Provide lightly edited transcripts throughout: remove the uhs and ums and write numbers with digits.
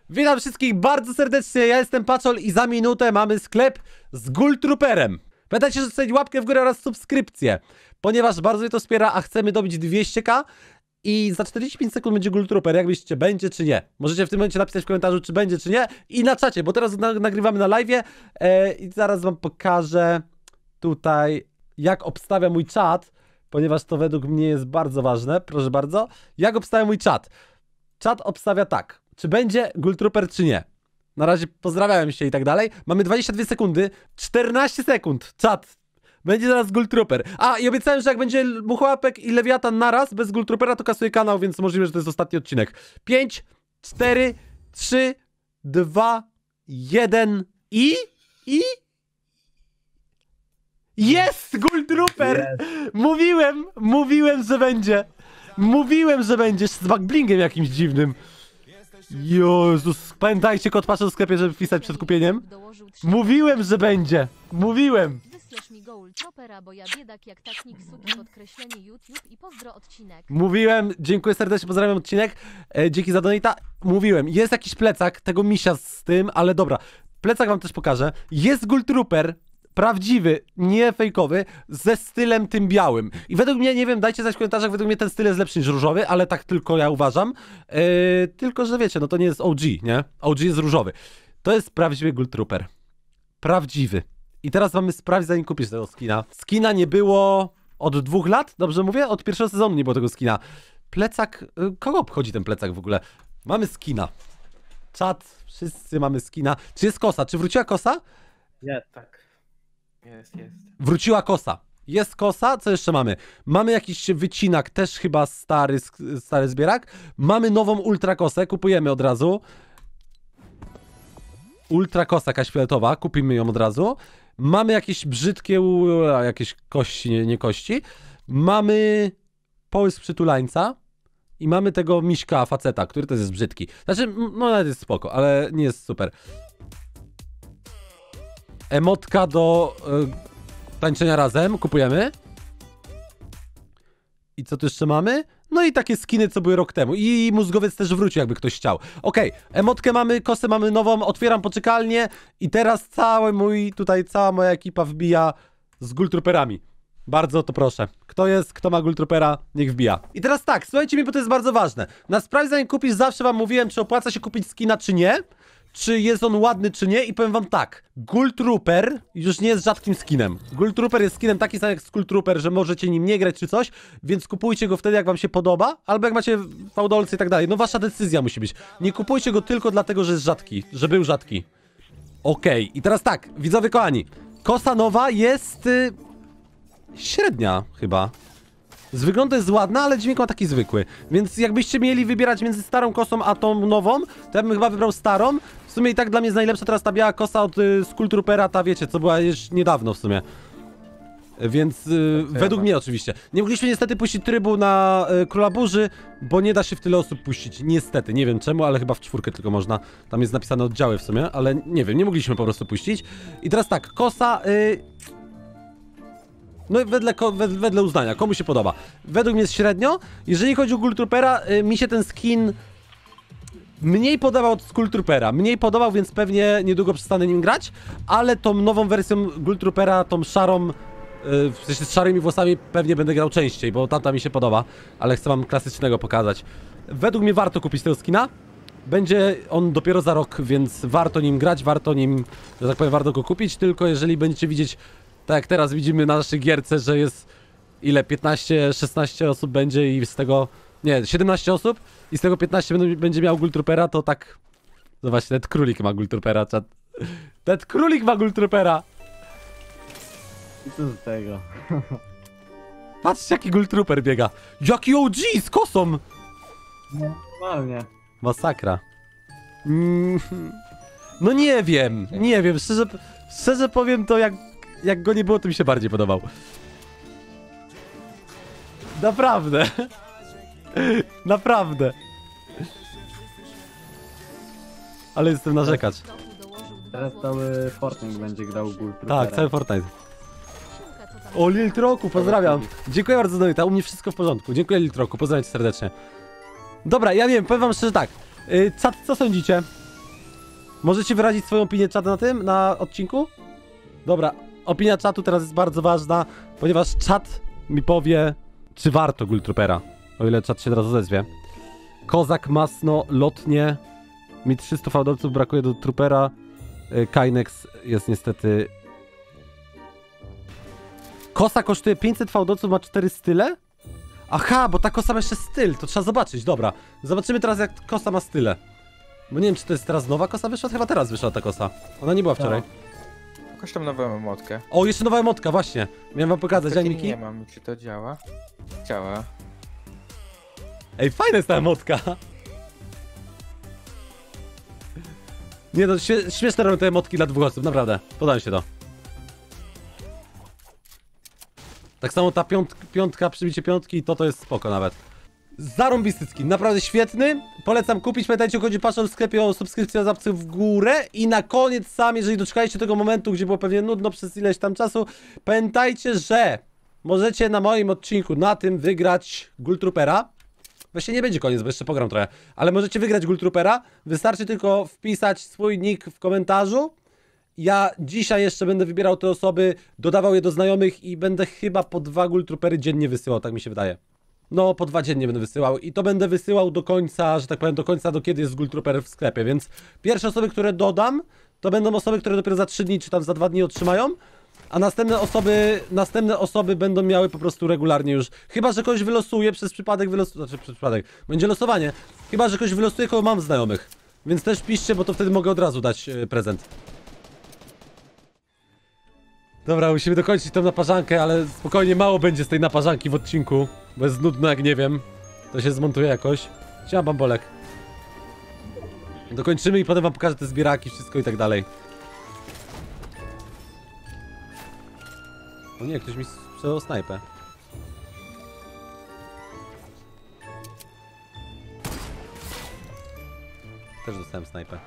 Witam wszystkich bardzo serdecznie, ja jestem Paczol i za minutę mamy sklep z Ghoul Trooperem. Pamiętajcie, że zostawić łapkę w górę oraz subskrypcję, ponieważ bardzo mnie to wspiera, a chcemy dobić 200k i za 45 sekund będzie Ghoul Trooper, jak myślicie, będzie czy nie? Możecie w tym momencie napisać w komentarzu, czy będzie czy nie i na czacie, bo teraz nagrywamy na live'ie i zaraz wam pokażę tutaj, jak obstawia mój czat, ponieważ to według mnie jest bardzo ważne, proszę bardzo. Jak obstawia mój czat? Czat obstawia tak. Czy będzie Ghoul Trooper, czy nie? Na razie pozdrawiałem się i tak dalej. Mamy 22 sekundy, 14 sekund. Czat. Będzie zaraz Ghoul Trooper. A, i obiecałem, że jak będzie Muchołapek i Lewiatan naraz, bez Ghoul Troopera, to kasuję kanał, więc możliwe, że to jest ostatni odcinek. 5, 4, 3, 2, 1 i... Jest Ghoul Trooper! Yes. Mówiłem, że będzie. Mówiłem, że będzie z backblingiem jakimś dziwnym. Jezus, pamiętajcie, kod Paczol w sklepie, żeby wpisać przed kupieniem. Mówiłem, że będzie. Mówiłem. Wyślesz mi Ghoul Troopera, bo ja biedak jak tacznik suki podkreślenie YouTube i pozdro odcinek. Mówiłem, dziękuję serdecznie, pozdrawiam odcinek. Dzięki za donata. Mówiłem, jest jakiś plecak tego misia z tym, ale dobra. Plecak wam też pokażę. Jest Ghoul Trooper. Prawdziwy, nie fejkowy, ze stylem tym białym. I według mnie, nie wiem, dajcie znać w komentarzach, według mnie ten styl jest lepszy niż różowy, ale tak tylko ja uważam. Tylko, że wiecie, no to nie jest OG, nie? OG jest różowy. To jest prawdziwy Ghoul Trooper. Prawdziwy. I teraz mamy sprawdzić, zanim kupisz tego skina. Skina nie było od 2 lat, dobrze mówię? Od pierwszego sezonu nie było tego skina. Plecak, kogo obchodzi ten plecak w ogóle? Mamy skina. Czat, wszyscy mamy skina. Czy jest kosa? Czy wróciła kosa? Nie, tak. Jest. Wróciła kosa. Jest kosa, co jeszcze mamy? Mamy jakiś wycinak, też chyba stary zbierak. Mamy nową ultra kosę, kupujemy od razu. Ultra kosa jakaś fioletowa, kupimy ją od razu. Mamy jakieś brzydkie, jakieś kości, nie kości. Mamy połysk przytulańca. I mamy tego miśka faceta, który też jest brzydki. Znaczy, no nawet jest spoko, ale nie jest super. Emotka do tańczenia razem, kupujemy. I co tu jeszcze mamy? No i takie skiny, co były rok temu. I mózgowiec też wrócił, jakby ktoś chciał. Okej, emotkę mamy, kosę mamy nową, otwieram poczekalnię. I teraz cała moja ekipa wbija z Ghoul Trooperami. Bardzo to proszę. Kto ma Ghoul Troopera, niech wbija. I teraz tak, słuchajcie mi, bo to jest bardzo ważne. Na sprawdź, zanim kupisz, zawsze wam mówiłem, czy opłaca się kupić skina, czy nie. Czy jest on ładny, czy nie, i powiem wam tak. Ghoul Trooper już nie jest rzadkim skinem. Ghoul Trooper jest skinem taki sam jak Skull Trooper, że możecie nim nie grać czy coś, więc kupujcie go wtedy, jak wam się podoba, albo jak macie fałdolce i tak dalej. No wasza decyzja musi być. Nie kupujcie go tylko dlatego, że jest rzadki, że był rzadki. Okej, i teraz tak, widzowie kochani. Kosa nowa jest... średnia chyba. Z wyglądu jest ładna, ale dźwięk ma taki zwykły. Więc jakbyście mieli wybierać między starą kosą a tą nową, to ja bym chyba wybrał starą. W sumie i tak dla mnie jest najlepsza teraz ta biała kosa od Skull Troopera, ta wiecie, co była już niedawno w sumie. Więc według mnie oczywiście. Nie mogliśmy niestety puścić trybu na Króla Burzy, bo nie da się w tyle osób puścić. Niestety, nie wiem czemu, ale chyba w 4 tylko można. Tam jest napisane oddziały w sumie, ale nie wiem, nie mogliśmy po prostu puścić. I teraz tak, kosa... No wedle uznania, komu się podoba. Według mnie jest średnio. Jeżeli chodzi o Ghoul Troopera, mi się ten skin mniej podobał od Skull Troopera. Mniej podobał, więc pewnie niedługo przestanę nim grać. Ale tą nową wersją Ghoul Troopera, tą szarą, w sensie z szarymi włosami, pewnie będę grał częściej, bo tamta mi się podoba. Ale chcę wam klasycznego pokazać. Według mnie warto kupić tego skina. Będzie on dopiero za rok, więc warto nim grać, warto nim, że tak powiem, warto go kupić. Tylko jeżeli będziecie widzieć, tak jak teraz widzimy na naszej gierce, że jest ile? 15-16 osób będzie i z tego... Nie, 17 osób i z tego 15 będzie miał Ghoul Troopera, to tak... No właśnie, ten królik ma Ghoul Troopera, czat. Ten królik ma Ghoul Troopera! I co z tego? Patrzcie, jaki Ghoul Trooper biega! Jaki OG z kosą! Normalnie. Masakra. No nie wiem, szczerze powiem to, jak go nie było, to mi się bardziej podobał. Naprawdę. Naprawdę. Ale jestem narzekać. Teraz cały Fortnite będzie grał Ghoul Troopera. Tak, cały Fortnite. O, Lil Troku, pozdrawiam. Dziękuję bardzo za donata, u mnie wszystko w porządku. Dziękuję Lil Troku, pozdrawiam cię serdecznie. Dobra, ja wiem, powiem wam szczerze tak. Co sądzicie? Możecie wyrazić swoją opinię czatu na tym, na odcinku? Dobra, opinia czatu teraz jest bardzo ważna, ponieważ czat mi powie, czy warto Gultroopera. O ile czat się teraz odezwie. Kozak, Masno, Lotnie. Mi 300 fałdolców brakuje do Troopera. Kainex jest niestety... Kosa kosztuje 500 fałdolców, ma 4 style? Aha, bo ta kosa ma jeszcze styl, to trzeba zobaczyć, dobra. Zobaczymy teraz, jak kosa ma style. Bo nie wiem, czy to jest teraz nowa kosa wyszła? Chyba teraz wyszła ta kosa. Ona nie była wczoraj. Jakoś tam nową emotkę. O, jeszcze nowa emotka, właśnie. Miałem wam pokazać, Takiej Miki. nie mam, czy to działa? Działa. Ej, fajna jest ta emotka. Nie no, śmieszne robią te emotki dla 2 osób, naprawdę. Podoba mi się to. Tak samo ta piątka, przybicie piątki, to jest spoko nawet. Zarąbisty skin, naprawdę świetny. Polecam kupić, pamiętajcie o kodzie patrzą w sklepie o subskrypcję, zapcę w górę. I na koniec sam, jeżeli doczekaliście tego momentu, gdzie było pewnie nudno przez ileś tam czasu, pamiętajcie, że możecie na moim odcinku na tym wygrać Gultroopera. Właśnie nie będzie koniec, bo jeszcze pogram trochę. Ale możecie wygrać Gultroopera. Wystarczy tylko wpisać swój nick w komentarzu. Ja dzisiaj jeszcze będę wybierał te osoby, dodawał je do znajomych i będę chyba po 2 Gultroopery dziennie wysyłał, tak mi się wydaje. No, po 2 dziennie będę wysyłał i to będę wysyłał do końca, że tak powiem, do kiedy jest Gultrooper w sklepie, więc pierwsze osoby, które dodam, to będą osoby, które dopiero za 3 dni czy tam za 2 dni otrzymają, a następne osoby będą miały po prostu regularnie już. Chyba że kogoś wylosuję przez przypadek, będzie losowanie. Chyba że kogoś wylosuję, kogo mam w znajomych. Więc też piszcie, bo to wtedy mogę od razu dać prezent. Dobra, musimy dokończyć tą naparzankę, ale spokojnie mało będzie z tej naparzanki w odcinku. Bo jest nudno, jak nie wiem. To się zmontuje jakoś. Siema, Bambolek. Dokończymy i potem wam pokażę te zbieraki, wszystko i tak dalej. O nie, ktoś mi sprzedał snajpę. Też dostałem snajpę.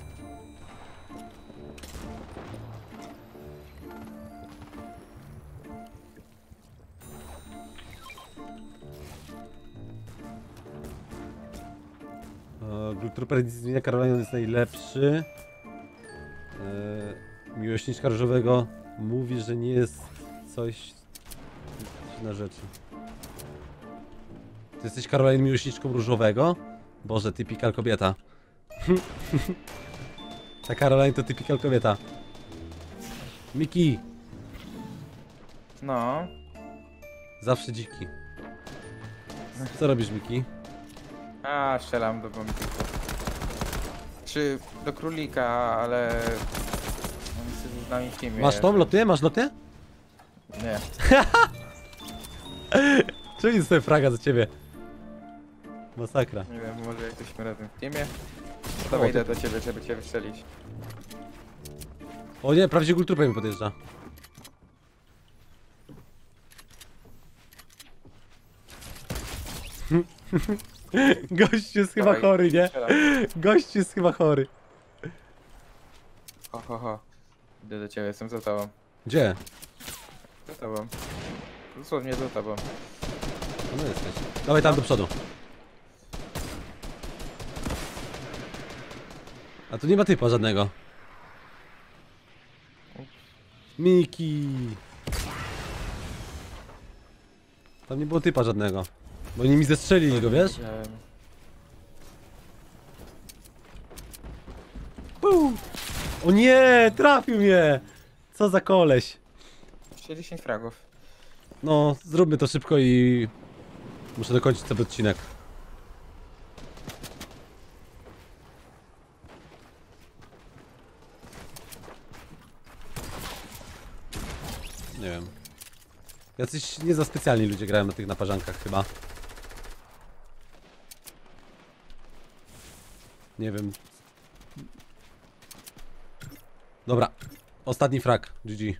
Gultrooper nic nie zmienia, Karolina jest najlepszy. Miłośniczka różowego mówi, że nie jest coś na rzeczy. Ty jesteś, Karolina, miłośniczką różowego? Boże, typical kobieta. Ta Karolina to typical kobieta. Miki. No. Zawsze dziki. Co robisz, Miki? A, strzelam do bombików. Czy do królika, ale... On jest z nami w teamie. Masz tą loty? Masz loty? Nie. Czemu jest sobie fraga za ciebie? Masakra. Nie wiem, może jesteśmy razem w teamie. Dawaj, idę do ciebie, żeby cię wystrzelić. O nie, prawdziwy Gultrooper mi podjeżdża. Gość jest chyba Dawaj, chory, nie? strzelam. Gość jest chyba chory. Ho, ho, ho. Idę do ciebie, jestem za tobą. Gdzie? Za tobą. Dosłownie za tobą. No jesteś. Dawaj tam do przodu. A tu nie ma typa żadnego. Miki. Tam nie było typa żadnego. Bo oni mi zestrzelili go, wiesz? Widziałem. Pum. O nie, trafił mnie! Co za koleś. Jeszcze 10 fragów. No, zróbmy to szybko i... Muszę dokończyć ten odcinek. Nie wiem. Jacyś nie za specjalni ludzie grają na tych naparzankach chyba. Nie wiem. Dobra. Ostatni frag. GG.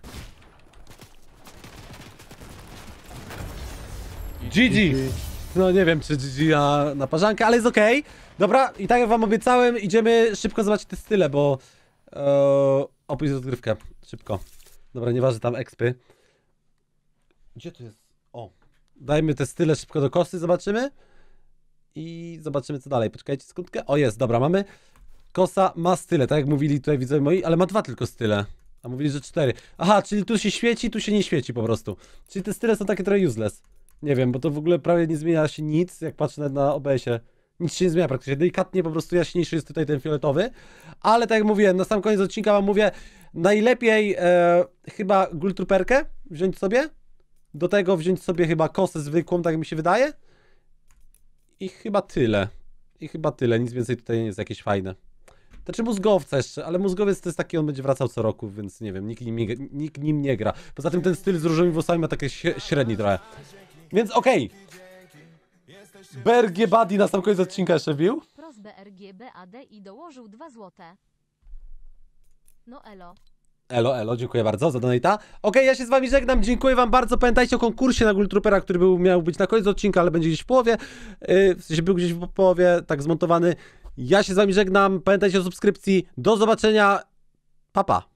GG! No nie wiem czy GG na parzankę, ale jest okej. Dobra, i tak jak wam obiecałem, idziemy szybko zobaczyć te style, bo... opis rozgrywkę. Szybko. Dobra, nieważne tam expy. Gdzie tu jest? O. Dajmy te style szybko do kosy, zobaczymy. I zobaczymy co dalej. Poczekajcie sekundkę. O jest, dobra, mamy. Kosa ma style, tak jak mówili tutaj widzowie moi, ale ma 2 tylko style. A mówili, że 4. Aha, czyli tu się świeci, tu się nie świeci po prostu. Czyli te style są takie trochę useless. Nie wiem, bo to w ogóle prawie nie zmienia się nic, jak patrzę nawet na OBS-ie. Nic się nie zmienia praktycznie. Delikatnie po prostu jaśniejszy jest tutaj ten fioletowy. Ale tak jak mówiłem, na sam koniec odcinka wam mówię, najlepiej chyba Gultrooperkę wziąć sobie. Do tego wziąć sobie chyba kosę zwykłą, tak mi się wydaje. I chyba tyle. Nic więcej tutaj nie jest jakieś fajne. Znaczy mózgowca jeszcze, ale mózgowiec to jest taki, on będzie wracał co roku, więc nie wiem, nikt nim nie gra. Poza tym ten styl z różowymi włosami ma takie średni trochę. Więc okej. BRG Buddy na sam koniec odcinka jeszcze wbił. Prosbę RGBAD i dołożył 2 złote. No elo. Elo, dziękuję bardzo za donate'a. Okej, ja się z wami żegnam, dziękuję wam bardzo. Pamiętajcie o konkursie na Gultroopera, który miał być na koniec odcinka, ale będzie gdzieś w połowie. W sensie był gdzieś w połowie, tak zmontowany. Ja się z wami żegnam, pamiętajcie o subskrypcji. Do zobaczenia. Pa, pa.